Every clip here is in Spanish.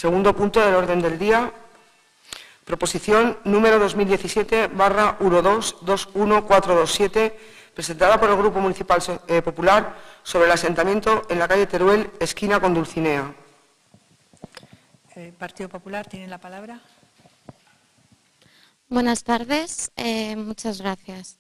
Segundo punto del orden del día. Proposición número 2017-1221427, presentada por el Grupo Municipal Popular sobre el asentamiento en la calle Teruel, esquina con Dulcinea. Partido Popular tiene la palabra. Buenas tardes, muchas gracias.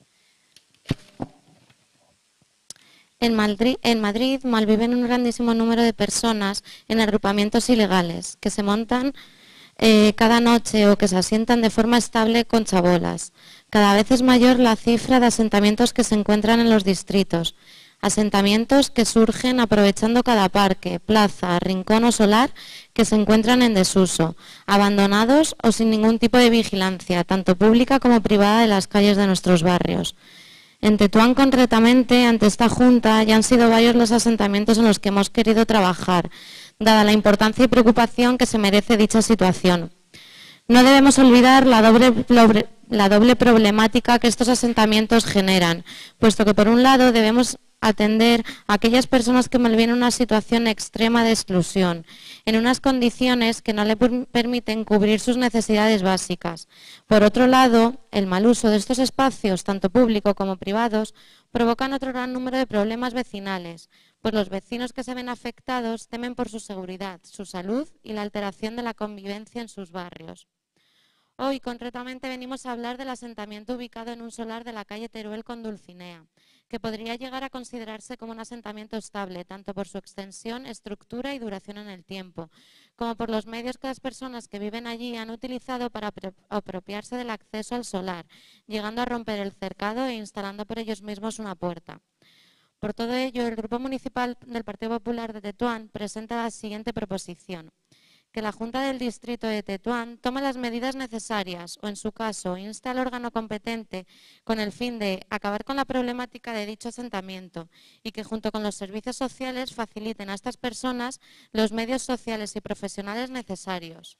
En Madrid malviven un grandísimo número de personas en agrupamientos ilegales que se montan cada noche o que se asientan de forma estable con chabolas. Cada vez es mayor la cifra de asentamientos que se encuentran en los distritos. Asentamientos que surgen aprovechando cada parque, plaza, rincón o solar que se encuentran en desuso, abandonados o sin ningún tipo de vigilancia, tanto pública como privada, de las calles de nuestros barrios. En Tetuán, concretamente, ante esta Junta, ya han sido varios los asentamientos en los que hemos querido trabajar, dada la importancia y preocupación que se merece dicha situación. No debemos olvidar la doble problemática que estos asentamientos generan, puesto que, por un lado, debemos atender a aquellas personas que malviven una situación extrema de exclusión, en unas condiciones que no le permiten cubrir sus necesidades básicas. Por otro lado, el mal uso de estos espacios, tanto públicos como privados, provocan otro gran número de problemas vecinales, pues los vecinos que se ven afectados temen por su seguridad, su salud y la alteración de la convivencia en sus barrios. Hoy, concretamente, venimos a hablar del asentamiento ubicado en un solar de la calle Teruel con Dulcinea, que podría llegar a considerarse como un asentamiento estable, tanto por su extensión, estructura y duración en el tiempo, como por los medios que las personas que viven allí han utilizado para apropiarse del acceso al solar, llegando a romper el cercado e instalando por ellos mismos una puerta. Por todo ello, el Grupo Municipal del Partido Popular de Tetuán presenta la siguiente proposición: que la Junta del Distrito de Tetuán tome las medidas necesarias o, en su caso, inste al órgano competente con el fin de acabar con la problemática de dicho asentamiento y que, junto con los servicios sociales, faciliten a estas personas los medios sociales y profesionales necesarios.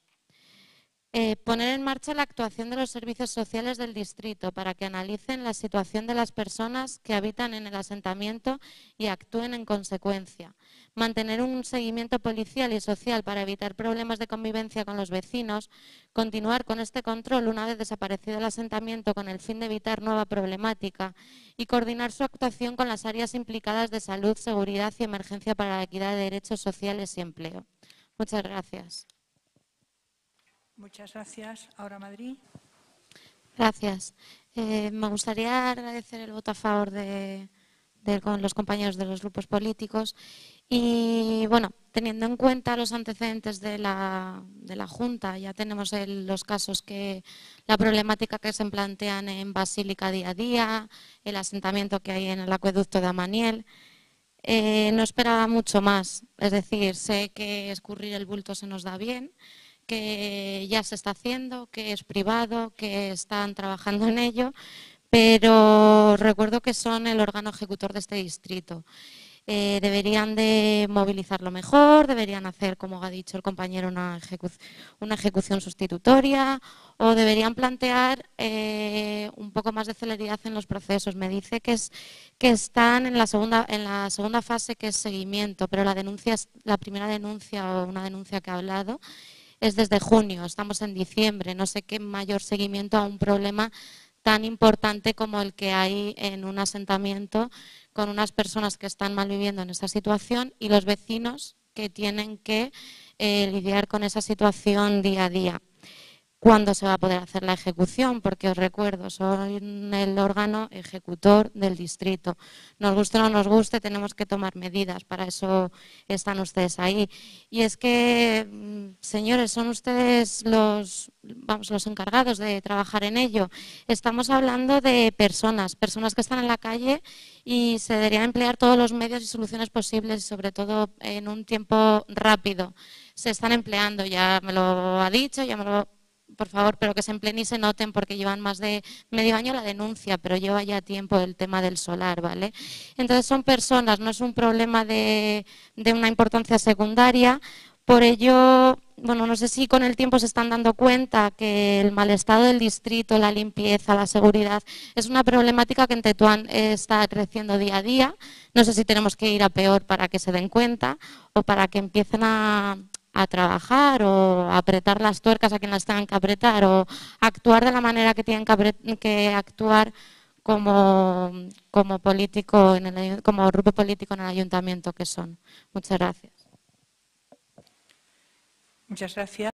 Poner en marcha la actuación de los servicios sociales del distrito para que analicen la situación de las personas que habitan en el asentamiento y actúen en consecuencia. Mantener un seguimiento policial y social para evitar problemas de convivencia con los vecinos. Continuar con este control una vez desaparecido el asentamiento con el fin de evitar nueva problemática. Y coordinar su actuación con las áreas implicadas de salud, seguridad y emergencia para la equidad de derechos sociales y empleo. Muchas gracias. Muchas gracias. Ahora Madrid. Gracias. Me gustaría agradecer el voto a favor con los compañeros de los grupos políticos y, bueno, teniendo en cuenta los antecedentes de la Junta, ya tenemos los casos la problemática que se plantean en Basílica día a día, el asentamiento que hay en el acueducto de Amaniel. No esperaba mucho más, es decir, sé que escurrir el bulto se nos da bien, que ya se está haciendo, que es privado, que están trabajando en ello, pero recuerdo que son el órgano ejecutor de este distrito. Deberían de movilizarlo mejor, deberían hacer, como ha dicho el compañero, una ejecución sustitutoria, o deberían plantear un poco más de celeridad en los procesos. Me dice que están en la segunda fase, que es seguimiento, pero la primera denuncia o una denuncia que ha hablado es desde junio, estamos en diciembre, no sé qué mayor seguimiento a un problema tan importante como el que hay en un asentamiento con unas personas que están malviviendo en esa situación y los vecinos que tienen que lidiar con esa situación día a día. ¿Cuándo se va a poder hacer la ejecución? Porque os recuerdo, son el órgano ejecutor del distrito. Nos guste o no nos guste, tenemos que tomar medidas, para eso están ustedes ahí. Y es que, señores, son ustedes los encargados de trabajar en ello. Estamos hablando de personas que están en la calle y se deberían emplear todos los medios y soluciones posibles, sobre todo en un tiempo rápido. Se están empleando, ya me lo ha dicho, por favor, pero que se empleen y se noten, porque llevan más de medio año la denuncia, pero lleva ya tiempo el tema del solar, ¿vale? Entonces son personas, no es un problema de una importancia secundaria. Por ello, bueno, no sé si con el tiempo se están dando cuenta que el mal estado del distrito, la limpieza, la seguridad, es una problemática que en Tetuán está creciendo día a día. No sé si tenemos que ir a peor para que se den cuenta o para que empiecen a a trabajar o a apretar las tuercas a quien las tengan que apretar o actuar de la manera que tienen que actuar como político, como grupo político en el ayuntamiento que son. Muchas gracias. Muchas gracias.